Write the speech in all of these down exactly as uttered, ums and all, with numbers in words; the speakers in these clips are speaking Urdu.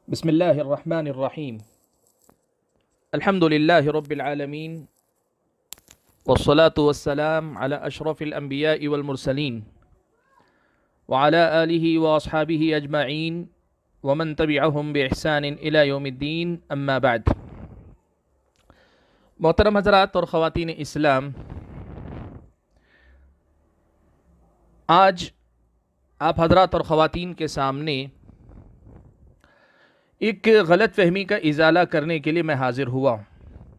بسم الله الرحمن الرحيم. الحمد لله رب العالمين، والصلاة والسلام على أشرف الأنبياء والمرسلين وعلى آله وأصحابه أجمعين ومن تبعهم بإحسان إلى يوم الدين، أما بعد. محترم حضرات اور خواتین اسلام، آج آپ حضرات اور خواتین کے سامنے ایک غلط فہمی کا ازالہ کرنے کے لیے میں حاضر ہوا ہوں۔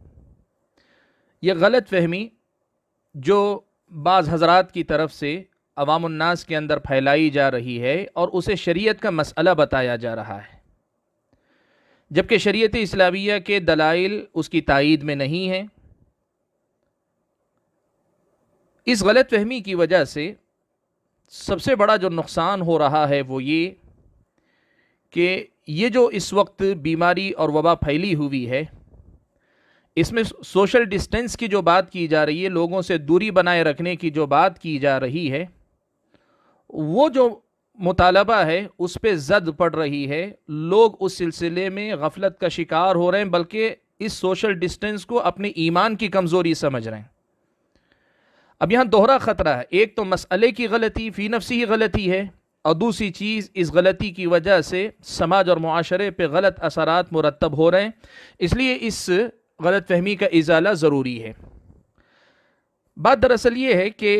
یہ غلط فہمی جو بعض حضرات کی طرف سے عوام الناس کے اندر پھیلائی جا رہی ہے اور اسے شریعت کا مسئلہ بتایا جا رہا ہے، جبکہ شریعت اسلامیہ کے دلائل اس کی تائید میں نہیں ہیں۔ اس غلط فہمی کی وجہ سے سب سے بڑا جو نقصان ہو رہا ہے وہ یہ کہ یہ جو اس وقت بیماری اور وبا پھیلی ہوئی ہے، اس میں سوشل ڈسٹینس کی جو بات کی جا رہی ہے، لوگوں سے دوری بنائے رکھنے کی جو بات کی جا رہی ہے، وہ جو مطالبہ ہے اس پہ زد پڑ رہی ہے۔ لوگ اس سلسلے میں غفلت کا شکار ہو رہے ہیں، بلکہ اس سوشل ڈسٹینس کو اپنے ایمان کی کمزوری سمجھ رہے ہیں۔ اب یہاں دوہرا خطرہ ہے، ایک تو مسئلے کی غلطی فی نفسی ہی غلطی ہے، اور دوسری چیز اس غلطی کی وجہ سے سماج اور معاشرے پہ غلط اثرات مرتب ہو رہے ہیں، اس لیے اس غلط فہمی کا ازالہ ضروری ہے۔ بات دراصل یہ ہے کہ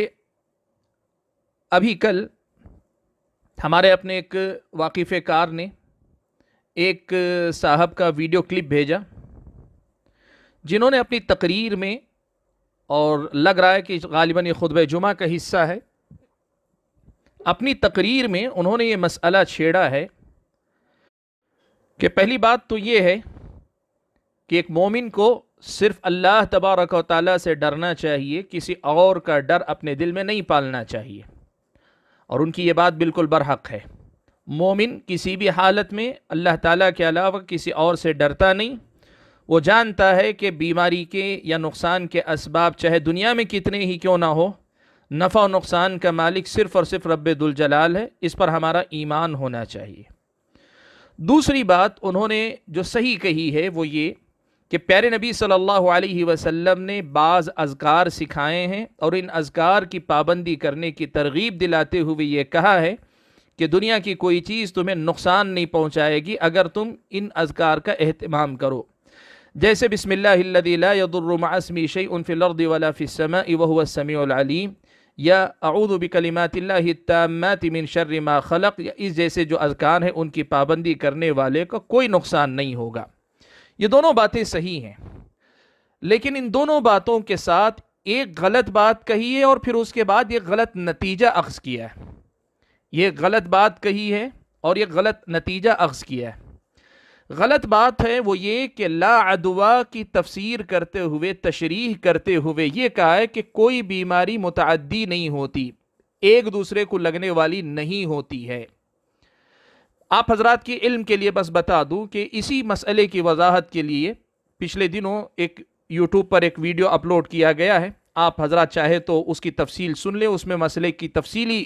ابھی کل ہمارے اپنے ایک واقف کار نے ایک صاحب کا ویڈیو کلپ بھیجا، جنہوں نے اپنی تقریر میں، اور لگ رہا ہے کہ غالباً یہ خطبہ جمعہ کا حصہ ہے، اپنی تقریر میں انہوں نے یہ مسئلہ چھیڑا ہے کہ پہلی بات تو یہ ہے کہ ایک مومن کو صرف اللہ تبارک و تعالیٰ سے ڈرنا چاہیے، کسی اور کا ڈر اپنے دل میں نہیں پالنا چاہیے، اور ان کی یہ بات بالکل برحق ہے۔ مومن کسی بھی حالت میں اللہ تعالیٰ کے علاوہ کسی اور سے ڈرتا نہیں۔ وہ جانتا ہے کہ بیماری کے یا نقصان کے اسباب چاہے دنیا میں کتنے ہی کیوں نہ ہو، نفع و نقصان کا مالک صرف اور صرف رب ذوالجلال ہے، اس پر ہمارا ایمان ہونا چاہیے۔ دوسری بات انہوں نے جو صحیح کہی ہے وہ یہ کہ پیارے نبی صلی اللہ علیہ وسلم نے بعض اذکار سکھائے ہیں، اور ان اذکار کی پابندی کرنے کی ترغیب دلاتے ہوئے یہ کہا ہے کہ دنیا کی کوئی چیز تمہیں نقصان نہیں پہنچائے گی اگر تم ان اذکار کا اہتمام کرو، جیسے بسم اللہ الذی لا یضر مع اسمہ شیء فی الارض ولا فی السماء وہو السمیع العلیم، یا اعوذ بکلمات اللہ التامات من شر ما خلق، یا اس جیسے جو اذکار ہیں ان کی پابندی کرنے والے کو کوئی نقصان نہیں ہوگا۔ یہ دونوں باتیں صحیح ہیں، لیکن ان دونوں باتوں کے ساتھ ایک غلط بات کہی ہے اور پھر اس کے بعد ایک غلط نتیجہ اخذ کیا ہے۔ یہ غلط بات کہی ہے اور ایک غلط نتیجہ اخذ کیا ہے۔ غلط بات ہے وہ یہ کہ لا عدوا کی تفسیر کرتے ہوئے، تشریح کرتے ہوئے یہ کہا ہے کہ کوئی بیماری متعدی نہیں ہوتی، ایک دوسرے کو لگنے والی نہیں ہوتی ہے۔ آپ حضرات کے علم کے لیے بس بتا دوں کہ اسی مسئلے کی وضاحت کے لیے پچھلے دنوں ایک یوٹیوب پر ایک ویڈیو اپلوڈ کیا گیا ہے، آپ حضرات چاہے تو اس کی تفصیل سن لیں، اس میں مسئلے کی تفصیلی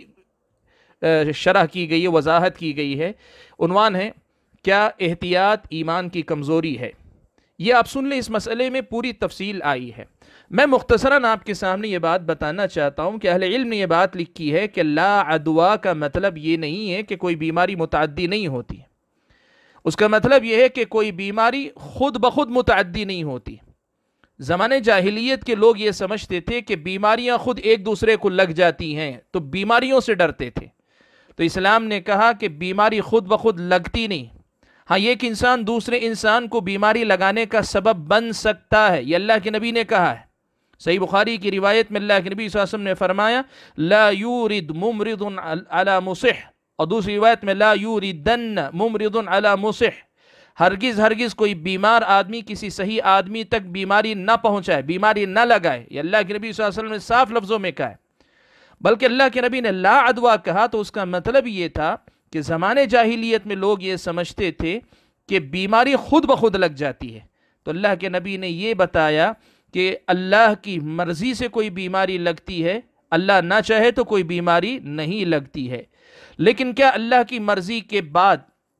شرح کی گئی ہے، وضاحت کی گئی ہے۔ عنوان ہے کیا احتیاط ایمان کی کمزوری ہے؟ یہ آپ سن لیں، اس مسئلے میں پوری تفصیل آئی ہے۔ میں مختصراً آپ کے سامنے یہ بات بتانا چاہتا ہوں کہ اہل علم نے یہ بات لکھی ہے کہ لا عدوا کا مطلب یہ نہیں ہے کہ کوئی بیماری متعدی نہیں ہوتی، اس کا مطلب یہ ہے کہ کوئی بیماری خود بخود متعدی نہیں ہوتی۔ زمانے جاہلیت کے لوگ یہ سمجھتے تھے کہ بیماریاں خود ایک دوسرے کو لگ جاتی ہیں، تو بیماریوں سے ڈرتے تھے۔ تو اسلام نے کہا کہ بیماری خود بخود لگتی نہیں، ہاں ایک انسان دوسرے انسان کو بیماری لگانے کا سبب بن سکتا ہے، یہ اللہ کے نبی نے کہا ہے۔ صحیح بخاری کی روایت میں اللہ کے نبی صلی اللہ علیہ وسلم نے فرمایا لا یورد ممرض علی مصح، اور دوسری روایت میں لا یوردن ممرض علی مصح، ہرگز ہرگز کوئی بیمار آدمی کسی صحیح آدمی تک بیماری نہ پہنچائے، بیماری نہ لگائے، یہ اللہ کے نبی صلی اللہ علیہ وسلم نے صاف لفظوں میں کہا ہے۔ بلکہ اللہ کے نبی نے لا عدوا کہا تو اس کا مطلب یہ تھا کہ زمانے جاہلیت میں لوگ یہ سمجھتے تھے کہ بیماری خود بخود لگ جاتی ہے، تو اللہ کے نبی نے یہ بتایا کہ اللہ کی مرضی سے کوئی بیماری لگتی ہے، اللہ نہ چاہے تو کوئی بیماری نہیں لگتی ہے۔ لیکن کیا اللہ کی مرضی کے بعد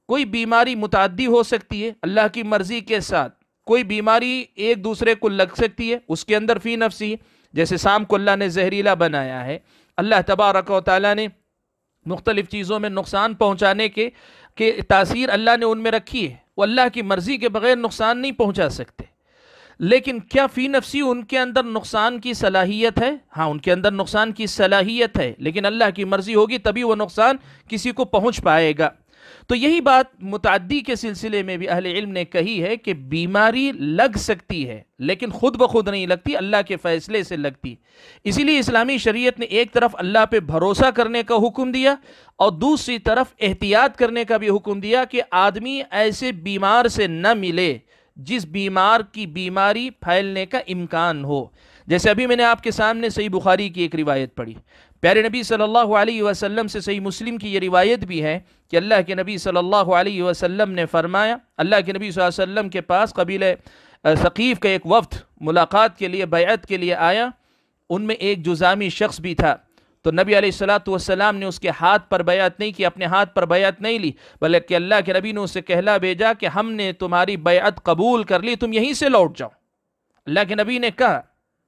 کوئی بیماری متعدی ہو سکتی ہے اللہ کی مرضی کے ساتھ، کوئی بیماری ایک دوسرے کو لگ سکتی ہے، اس کے اندر فی نفسی، جیسے سام کو اللہ نے زہریلا بنایا ہے، اللہ تبارک و تعالیٰ نے مختلف چیزوں میں نقصان پہنچانے کے کہ تاثیر اللہ نے ان میں رکھی ہے، وہ اللہ کی مرضی کے بغیر نقصان نہیں پہنچا سکتے۔ لیکن کیا فی نفسی ان کے اندر نقصان کی صلاحیت ہے؟ ہاں، ان کے اندر نقصان کی صلاحیت ہے، لیکن اللہ کی مرضی ہوگی تبھی وہ نقصان کسی کو پہنچ پائے گا۔ تو یہی بات متعدی کے سلسلے میں بھی اہل علم نے کہی ہے کہ بیماری لگ سکتی ہے لیکن خود بخود نہیں لگتی، اللہ کے فیصلے سے لگتی۔ اسی لیے اسلامی شریعت نے ایک طرف اللہ پہ بھروسہ کرنے کا حکم دیا اور دوسری طرف احتیاط کرنے کا بھی حکم دیا کہ آدمی ایسے بیمار سے نہ ملے جس بیمار کی بیماری پھیلنے کا امکان ہو۔ جیسے ابھی میں نے آپ کے سامنے صحیح بخاری کی ایک روایت پڑھی، پیارے نبی صلی اللہ علیہ وسلم سے صحیح مسلم کی یہ روایت بھی ہے کہ اللہ کے نبی صلی اللہ علیہ وسلم نے فرمایا، اللہ کے نبی صلی اللہ علیہ وسلم کے پاس قبیلہ ثقیف کا ایک وفد ملاقات کے لیے، بیعت کے لیے آیا، ان میں ایک جذامی شخص بھی تھا، تو نبی علیہ الصلوۃ والسلام نے اس کے ہاتھ پر بیعت نہیں کی، اپنے ہاتھ پر بیعت نہیں لی، بلکہ اللہ کے نبی نے اسے کہلا بھیجا کہ ہم نے تمہاری بیعت قبول کر لی، تم یہیں سے لوٹ جاؤ، اللہ کے نبی نے کہا۔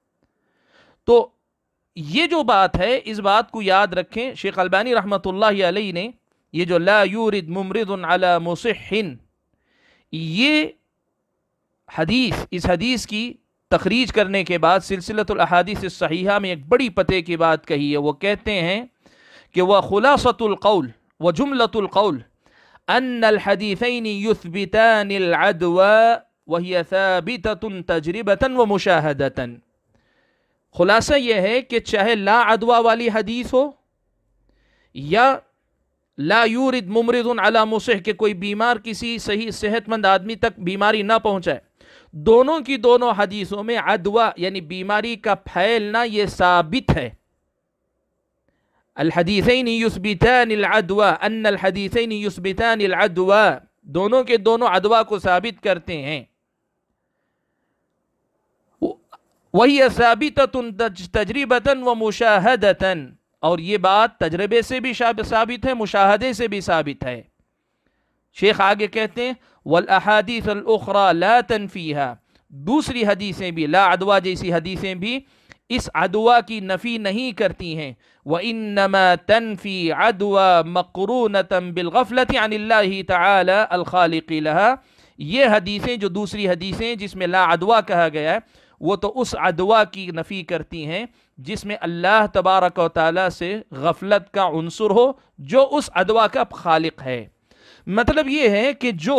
تو یہ جو بات ہے اس بات کو یاد رکھیں، شیخ البانی رحمۃ اللہ علیہ نے یہ جو لا یورد ممرض علی مصح، یہ حدیث، اس حدیث کی تخریج کرنے کے بعد سلسلۃ الاحادیث الصحیحہ میں ایک بڑی پتے کی بات کہی ہے۔ وہ کہتے ہیں کہ وہ خلاصۃ القول و جملۃ القول ان الحدیثین یثبتان العدوى وهي ثابتة تجربة ومشاہدة۔ خلاصہ یہ ہے کہ چاہے لا عدوہ والی حدیث ہو یا لا یورد ممرض علی مصح کہ کوئی بیمار کسی صحیح صحت مند آدمی تک بیماری نہ پہنچائے، دونوں کی دونوں حدیثوں میں عدوہ یعنی بیماری کا پھیلنا یہ ثابت ہے۔ الحدیثین یثبتان العدوى، ان الحدیثین یثبتان العدوى، دونوں کے دونوں عدوہ کو ثابت کرتے ہیں۔ وَهِيَ ثَابِتَةٌ تَجْرِبَةً وَمُشَاهَدَةً، اور یہ بات تجربے سے بھی ثابت ہے، مشاہدے سے بھی ثابت ہے۔ شیخ آگے کہتے ہیں وَالْأَحَادِيثُ الْأُخْرَى لَا تَنْفِيهَا، دوسری حدیثیں بھی، لا عدوہ جیسی حدیثیں بھی اس عدوہ کی نفی نہیں کرتی ہیں۔ وَإِنَّمَا تَنْفِي عَدْوَى مَقْرُونَةً بِالْغَفْلَةِ عَنِ اللَّهِ تَعَالَى الْخَالِقِ لَهَا، یہ حدیثیں جو دوسری حدیثیں جس میں لا عدوہ کہا گیا ہے وہ تو اس عدوہ کی نفی کرتی ہیں جس میں اللہ تبارک و تعالیٰ سے غفلت کا عنصر ہو، جو اس عدوہ کا خالق ہے۔ مطلب یہ ہے کہ جو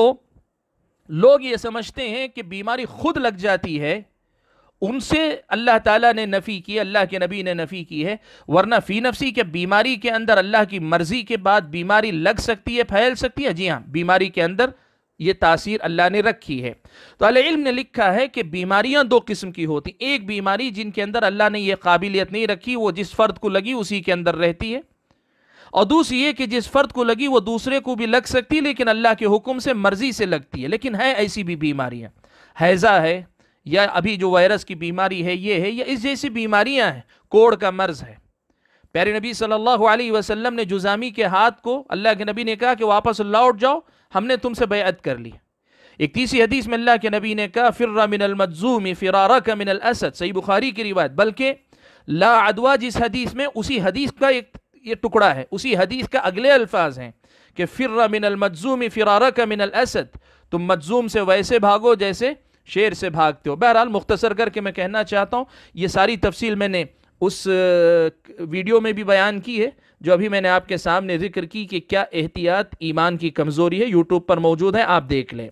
لوگ یہ سمجھتے ہیں کہ بیماری خود لگ جاتی ہے، ان سے اللہ تعالیٰ نے نفی کی، اللہ کے نبی نے نفی کی ہے، ورنہ فی نفسی کے بیماری کے اندر اللہ کی مرضی کے بعد بیماری لگ سکتی ہے، پھیل سکتی ہے، جی ہاں، بیماری کے اندر یہ تاثیر اللہ نے رکھی ہے۔ تو اہل علم نے لکھا ہے کہ بیماریاں دو قسم کی ہوتی، ایک بیماری جن کے اندر اللہ نے یہ قابلیت نہیں رکھی، وہ جس فرد کو لگی اسی کے اندر رہتی ہے، اور دوسری یہ کہ جس فرد کو لگی وہ دوسرے کو بھی لگ سکتی لیکن اللہ کے حکم سے، مرضی سے لگتی ہے۔ لیکن ہے ایسی بھی بیماریاں، ہیضہ ہے یا ابھی جو وائرس کی بیماری ہے یہ ہے، یا اس جیسی بیماریاں ہیں، کوڑ کا مرض ہے۔ پیارے نبی صلی اللہ علیہ وسلم نے جذامی کے ہاتھ کو، اللہ کے نبی نے کہا کہ واپس لوٹ جاؤ، ہم نے تم سے بیعت کر لی۔ ایک تیسری حدیث میں اللہ کے نبی نے کہا فر من المجذوم فرارک من الاسد، صحیح بخاری کی روایت۔ بلکہ لا عدوہ جس حدیث میں، اسی حدیث کا ایک یہ ٹکڑا ہے، اسی حدیث کا اگلے الفاظ ہیں کہ فر من المجذوم فرارک من الاسد، تم مجذوم سے ویسے بھاگو جیسے شیر سے بھاگتے ہو۔ بہرحال مختصر کر کے میں کہنا چاہتا ہوں، یہ ساری تفصیل میں نے اس ویڈیو میں بھی بیان کی ہے جو ابھی میں نے آپ کے سامنے ذکر کی کہ کیا احتیاط ایمان کی کمزوری ہے، یوٹیوب پر موجود ہے، آپ دیکھ لیں،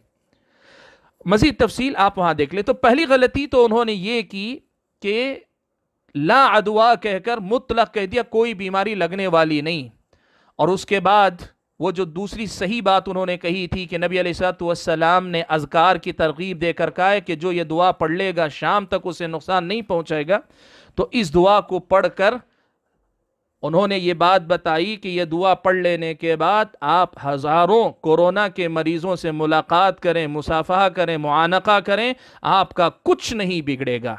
مزید تفصیل آپ وہاں دیکھ لیں۔ تو پہلی غلطی تو انہوں نے یہ کی کہ لا عدوہ کہہ کر مطلق کہہ دیا کوئی بیماری لگنے والی نہیں، اور اس کے بعد وہ جو دوسری صحیح بات انہوں نے کہی تھی کہ نبی علیہ الصلوۃ والسلام نے اذکار کی ترغیب دے کر کہا ہے کہ جو یہ دعا پڑھ لے گا شام تک اسے نقصان نہیں پہنچائے گا، تو اس دعا کو پڑھ کر انہوں نے یہ بات بتائی کہ یہ دعا پڑھ لینے کے بعد آپ ہزاروں کورونا کے مریضوں سے ملاقات کریں، مصافحہ کریں، معانقہ کریں، آپ کا کچھ نہیں بگڑے گا۔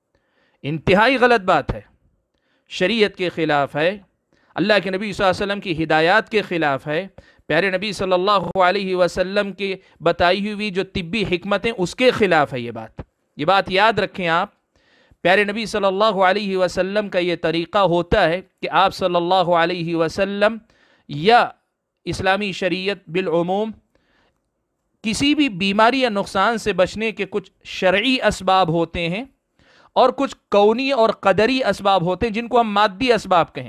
انتہائی غلط بات ہے، شریعت کے خلاف ہے، اللہ کے نبی صلی اللہ علیہ وسلم کی ہدایات کے خلاف ہے۔ پیارے نبی صلی اللہ علیہ وسلم کی بتائی ہوئی جو طبی حکمتیں اس کے خلاف ہے یہ بات یہ بات یاد رکھیں آپ. پیارے نبی صلی اللہ علیہ وسلم کا یہ طریقہ ہوتا ہے کہ آپ صلی اللہ علیہ وسلم یا اسلامی شریعت بالعموم کسی بھی بیماری یا نقصان سے بچنے کے کچھ شرعی اسباب ہوتے ہیں اور کچھ کونی اور قدری اسباب ہوتے ہیں جن کو ہم مادی اسباب کہیں.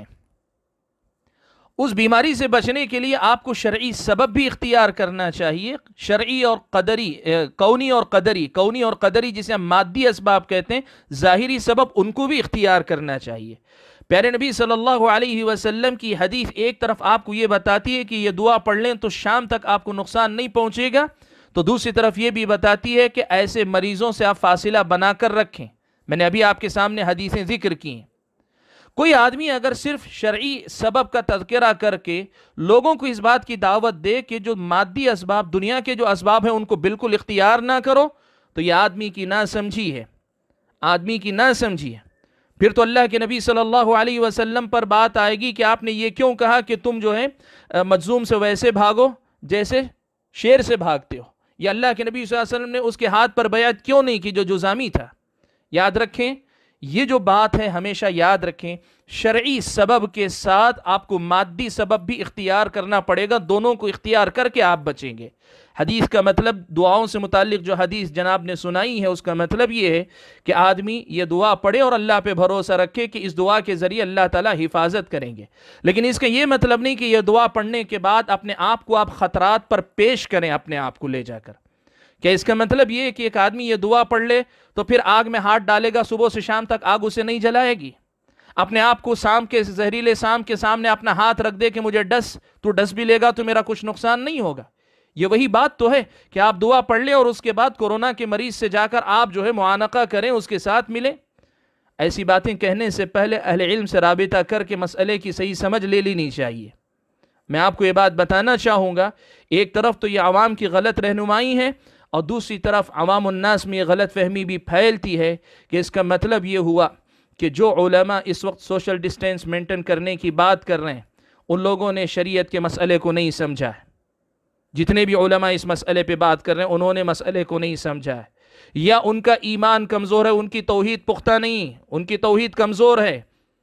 اس بیماری سے بچنے کے لیے آپ کو شرعی سبب بھی اختیار کرنا چاہیے. شرعی اور قدری کونی اور قدری کونی اور قدری جسے ہم مادی اسباب کہتے ہیں ظاہری سبب ان کو بھی اختیار کرنا چاہیے. پیارے نبی صلی اللہ علیہ وسلم کی حدیث ایک طرف آپ کو یہ بتاتی ہے کہ یہ دعا پڑھ لیں تو شام تک آپ کو نقصان نہیں پہنچے گا، تو دوسری طرف یہ بھی بتاتی ہے کہ ایسے مریضوں سے آپ فاصلہ بنا کر رکھیں. میں نے ابھی آپ کے سامنے حدیثیں ذکر کی ہیں. کوئی آدمی اگر صرف شرعی سبب کا تذکرہ کر کے لوگوں کو اس بات کی دعوت دے کہ جو مادی اسباب دنیا کے جو اسباب ہیں ان کو بالکل اختیار نہ کرو، تو یہ آدمی کی نہ سمجھی ہے آدمی کی نہ سمجھی ہے. پھر تو اللہ کے نبی صلی اللہ علیہ وسلم پر بات آئے گی کہ آپ نے یہ کیوں کہا کہ تم جو ہے مجذوم سے ویسے بھاگو جیسے شیر سے بھاگتے ہو، یا اللہ کے نبی صلی اللہ علیہ وسلم نے اس کے ہاتھ پر بیعت کیوں نہیں کی جو جزامی تھا. یاد رکھیں یہ جو بات ہے ہمیشہ یاد رکھیں، شرعی سبب کے ساتھ آپ کو مادی سبب بھی اختیار کرنا پڑے گا، دونوں کو اختیار کر کے آپ بچیں گے. حدیث کا مطلب دعاؤں سے متعلق جو حدیث جناب نے سنائی ہے اس کا مطلب یہ ہے کہ آدمی یہ دعا پڑھے اور اللہ پہ بھروسہ رکھے کہ اس دعا کے ذریعے اللہ تعالیٰ حفاظت کریں گے. لیکن اس کا یہ مطلب نہیں کہ یہ دعا پڑھنے کے بعد اپنے آپ کو آپ خطرات پر پیش کریں اپنے آپ کو لے جا کر. کہ اس کا مطلب یہ ہے کہ ایک آدمی یہ دعا پڑھ لے تو پھر آگ میں ہاتھ ڈالے گا، صبح سے شام تک آگ اسے نہیں جلائے گی. اپنے آپ کو سام کے زہریلے سام کے سامنے اپنا ہاتھ رکھ دے کہ مجھے ڈس، تو ڈس بھی لے گا تو میرا کچھ نقصان نہیں ہوگا. یہ وہی بات تو ہے کہ آپ دعا پڑھ لیں اور اس کے بعد کورونا کے مریض سے جا کر آپ جو ہے معانقہ کریں، اس کے ساتھ ملیں. ایسی باتیں کہنے سے پہلے اہل علم سے رابطہ کر کے مسئلے کی صحیح سمجھ لے لینی چاہیے. میں آپ کو یہ بات بتانا چاہوں گا، ایک طرف تو یہ عوام کی غلط رہنمائی ہے اور دوسری طرف عوام الناس میں یہ غلط فہمی بھی پھیلتی ہے کہ اس کا مطلب یہ ہوا کہ جو علماء اس وقت سوشل ڈسٹینس مینٹین کرنے کی بات کر رہے ہیں ان لوگوں نے شریعت کے مسئلے کو نہیں سمجھا ہے. جتنے بھی علماء اس مسئلے پہ بات کر رہے ہیں انہوں نے مسئلے کو نہیں سمجھا ہے، یا ان کا ایمان کمزور ہے، ان کی توحید پختہ نہیں، ان کی توحید کمزور ہے.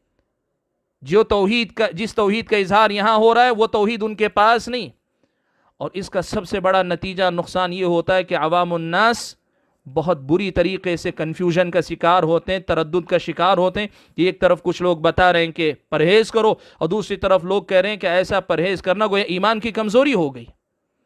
جو توحید کا جس توحید کا اظہار یہاں ہو رہا ہے وہ توحید ان کے پاس نہیں. اور اس کا سب سے بڑا نتیجہ نقصان یہ ہوتا ہے کہ عوام الناس بہت بری طریقے سے کنفیوژن کا شکار ہوتے ہیں، تردد کا شکار ہوتے ہیں. ایک طرف کچھ لوگ بتا رہے ہیں کہ پرہیز کرو اور دوسری طرف لوگ کہہ رہے ہیں کہ ایسا پرہیز کرنا گویا ایمان کی کمزوری ہو گئی.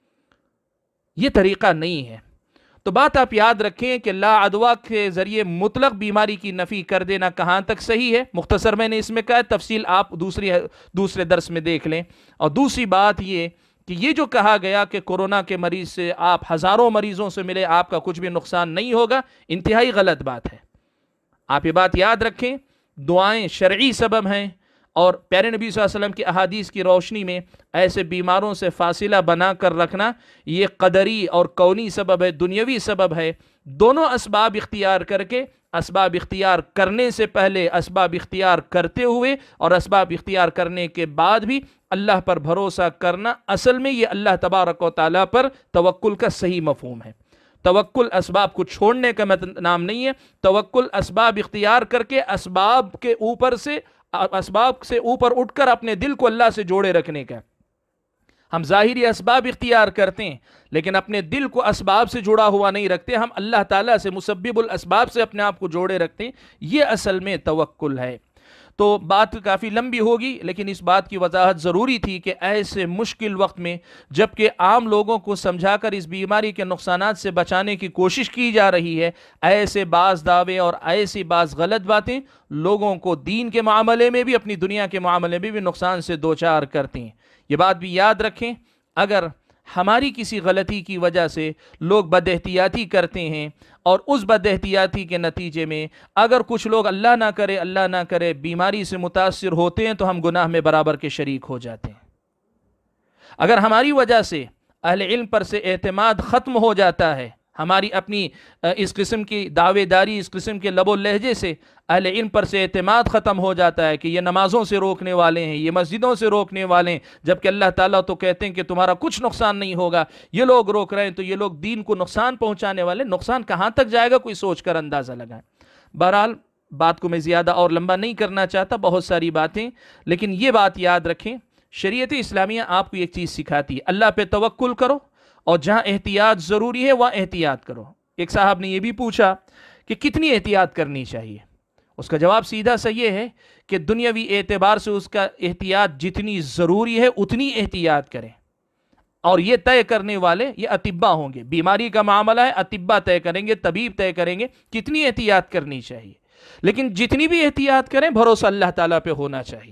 یہ طریقہ نہیں ہے. تو بات آپ یاد رکھیں کہ لا عدوہ کے ذریعے مطلق بیماری کی نفی کر دینا کہاں تک صحیح ہے. مختصر میں نے اس میں کہا، تفصیل آپ دوسری دوسرے درس میں دیکھ لیں. اور دوسری بات یہ کہ یہ جو کہا گیا کہ کورونا کے مریض سے آپ ہزاروں مریضوں سے ملے آپ کا کچھ بھی نقصان نہیں ہوگا، انتہائی غلط بات ہے. آپ یہ بات یاد رکھیں، دعائیں شرعی سبب ہیں اور پیارے نبی صلی اللہ علیہ وسلم کی احادیث کی روشنی میں ایسے بیماروں سے فاصلہ بنا کر رکھنا یہ قدری اور کونی سبب ہے، دنیاوی سبب ہے. دونوں اسباب اختیار کر کے، اسباب اختیار کرنے سے پہلے، اسباب اختیار کرتے ہوئے اور اسباب اختیار کرنے کے بعد بھی اللہ پر بھروسہ کرنا، اصل میں یہ اللہ تبارک و تعالیٰ پر توکل کا صحیح مفہوم ہے. توکل اسباب کو چھوڑنے کا نام نہیں ہے. توکل اسباب اختیار کر کے اسباب کے اوپر سے اسباب سے اوپر اٹھ کر اپنے دل کو اللہ سے جوڑے رکھنے کا. ہم ظاہری اسباب اختیار کرتے ہیں لیکن اپنے دل کو اسباب سے جڑا ہوا نہیں رکھتے، ہم اللہ تعالیٰ سے مسبب الاسباب سے اپنے آپ کو جوڑے رکھتے ہیں. یہ اصل میں توکل ہے. تو بات کافی لمبی ہوگی لیکن اس بات کی وضاحت ضروری تھی کہ ایسے مشکل وقت میں جبکہ عام لوگوں کو سمجھا کر اس بیماری کے نقصانات سے بچانے کی کوشش کی جا رہی ہے، ایسے بعض دعوے اور ایسی بعض غلط باتیں لوگوں کو دین کے معاملے میں بھی اپنی دنیا کے معاملے میں بھی نقصان سے دوچار کرتی ہیں. یہ بات بھی یاد رکھیں، اگر ہماری کسی غلطی کی وجہ سے لوگ بد احتیاطی کرتے ہیں اور اس بد احتیاطی کے نتیجے میں اگر کچھ لوگ اللہ نہ کرے اللہ نہ کرے بیماری سے متاثر ہوتے ہیں تو ہم گناہ میں برابر کے شریک ہو جاتے ہیں. اگر ہماری وجہ سے اہل علم پر سے اعتماد ختم ہو جاتا ہے، ہماری اپنی اس قسم کی دعوے داری، اس قسم کے لب و لہجے سے اہل علم پر سے اعتماد ختم ہو جاتا ہے کہ یہ نمازوں سے روکنے والے ہیں، یہ مسجدوں سے روکنے والے ہیں، جبکہ اللہ تعالیٰ تو کہتے ہیں کہ تمہارا کچھ نقصان نہیں ہوگا، یہ لوگ روک رہے ہیں تو یہ لوگ دین کو نقصان پہنچانے والے، نقصان کہاں تک جائے گا کوئی سوچ کر اندازہ لگائیں۔ بہرحال بات کو میں زیادہ اور لمبا نہیں کرنا چاہتا، بہت ساری باتیں، لیکن یہ بات یاد رکھیں، شریعت اسلامیہ آپ کو ایک چیز سکھاتی ہے، اللہ پہ توکل کرو اور جہاں احتیاط ضروری ہے وہاں احتیاط کرو۔ ایک صاحب نے یہ بھی پوچھا کہ کتنی احتیاط کرنی چاہیے؟ اس کا جواب سیدھا سا یہ ہے کہ دنیاوی اعتبار سے اس کا احتیاط جتنی ضروری ہے اتنی احتیاط کریں، اور یہ طے کرنے والے یہ اطباء ہوں گے، بیماری کا معاملہ ہے اطباء طے کریں گے، طبیب طے کریں گے کتنی احتیاط کرنی چاہیے، لیکن جتنی بھی احتیاط کریں بھروسہ اللہ تعالیٰ پہ ہونا چاہیے۔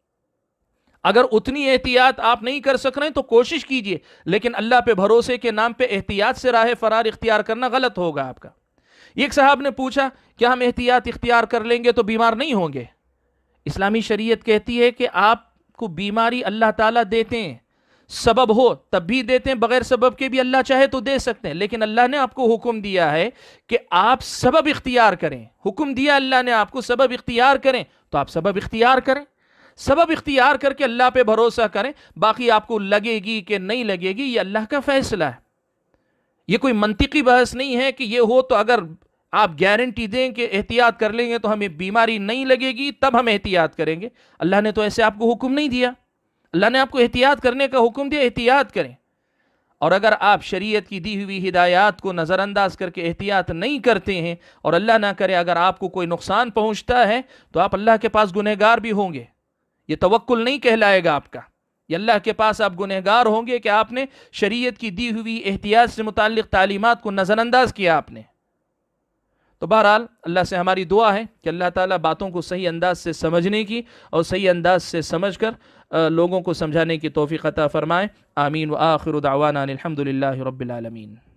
اگر اتنی احتیاط آپ نہیں کر سک رہے ہیں تو کوشش کیجئے، لیکن اللہ پہ بھروسے کے نام پہ احتیاط سے راہ فرار اختیار کرنا غلط ہوگا آپ کا۔ ایک صاحب نے پوچھا کہ ہم احتیاط اختیار کر لیں گے تو بیمار نہیں ہوں گے؟ اسلامی شریعت کہتی ہے کہ آپ کو بیماری اللہ تعالیٰ دیتے ہیں، سبب ہو تب بھی دیتے ہیں، بغیر سبب کے بھی اللہ چاہے تو دے سکتے ہیں، لیکن اللہ نے آپ کو حکم دیا ہے کہ آپ سبب اختیار کریں، حکم دیا اللہ نے آپ کو سبب اختیار کریں، تو آپ سبب اختیار کریں، سبب اختیار کر کے اللہ پہ بھروسہ کریں، باقی آپ کو لگے گی کہ نہیں لگے گی یہ اللہ کا فیصلہ ہے۔ یہ کوئی منطقی بحث نہیں ہے کہ یہ ہو تو اگر آپ گارنٹی دیں کہ احتیاط کر لیں گے تو ہمیں بیماری نہیں لگے گی تب ہم احتیاط کریں گے، اللہ نے تو ایسے آپ کو حکم نہیں دیا، اللہ نے آپ کو احتیاط کرنے کا حکم دیا، احتیاط کریں۔ اور اگر آپ شریعت کی دی ہوئی ہدایات کو نظر انداز کر کے احتیاط نہیں کرتے ہیں، اور اللہ نہ کرے اگر آپ کو کوئی نقصان پہنچتا ہے تو آپ اللہ کے پاس گنہگار بھی ہوں گے، یہ توکل نہیں کہلائے گا آپ کا، یہ اللہ کے پاس آپ گنہگار ہوں گے کہ آپ نے شریعت کی دی ہوئی احتیاط سے متعلق تعلیمات کو نظر انداز کیا آپ نے۔ تو بہرحال اللہ سے ہماری دعا ہے کہ اللہ تعالیٰ باتوں کو صحیح انداز سے سمجھنے کی اور صحیح انداز سے سمجھ کر لوگوں کو سمجھانے کی توفیق عطا فرمائے۔ آمین۔ وآخر دعوانا الحمد للہ رب العالمین۔